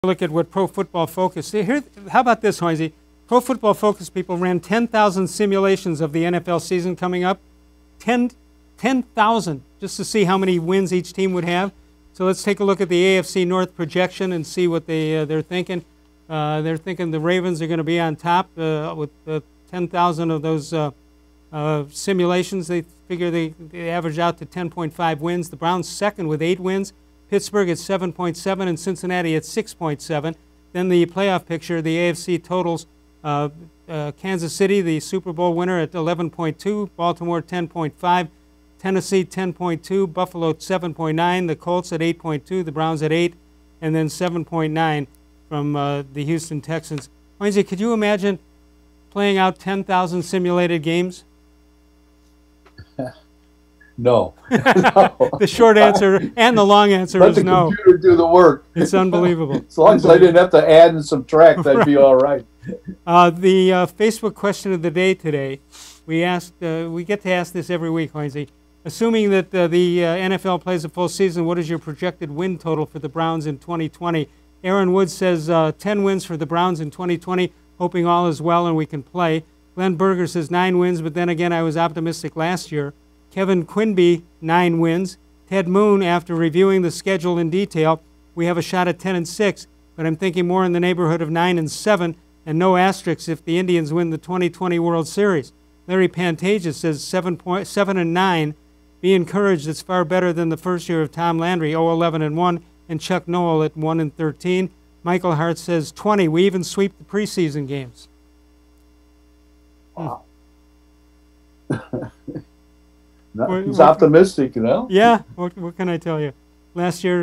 Look at what Pro Football Focus. Here, how about this, Hoynesy? Pro Football Focus people ran 10,000 simulations of the NFL season coming up. 10,000 just to see how many wins each team would have. So let's take a look at the AFC North projection and see what they're thinking. They're thinking the Ravens are going to be on top with 10,000 of those simulations. They figure they average out to 10.5 wins. The Browns second with 8 wins. Pittsburgh at 7.7 and Cincinnati at 6.7. Then the playoff picture, the AFC totals, Kansas City, the Super Bowl winner at 11.2, Baltimore 10.5, Tennessee 10.2, Buffalo 7.9, the Colts at 8.2, the Browns at 8, and then 7.9 from the Houston Texans. Hoynesy, could you imagine playing out 10,000 simulated games? No. The short answer and the long answer is no. Let the computer do the work. It's unbelievable. As long as I didn't have to add and subtract, that'd be all right. The Facebook question of the day today, we asked. We get to ask this every week, Hoynesy. Assuming that the NFL plays a full season, what is your projected win total for the Browns in 2020? Aaron Woods says 10 wins for the Browns in 2020, hoping all is well and we can play. Glenn Berger says 9 wins, but then again, I was optimistic last year. Kevin Quinby, 9 wins. Ted Moon, after reviewing the schedule in detail, we have a shot at 10-6, but I'm thinking more in the neighborhood of 9-7, and no asterisks if the Indians win the 2020 World Series. Larry Pantages says 7-9. Be encouraged, it's far better than the first year of Tom Landry, 0-11-1, and Chuck Noll at 1-13. Michael Hart says 20. We even sweep the preseason games. Wow. He's optimistic, you know? Yeah, what can I tell you? Last year,